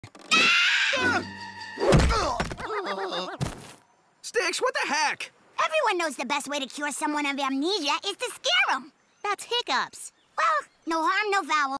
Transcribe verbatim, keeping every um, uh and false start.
Sticks, what the heck? Everyone knows the best way to cure someone of amnesia is to scare them. That's hiccups. Well, no harm, no foul.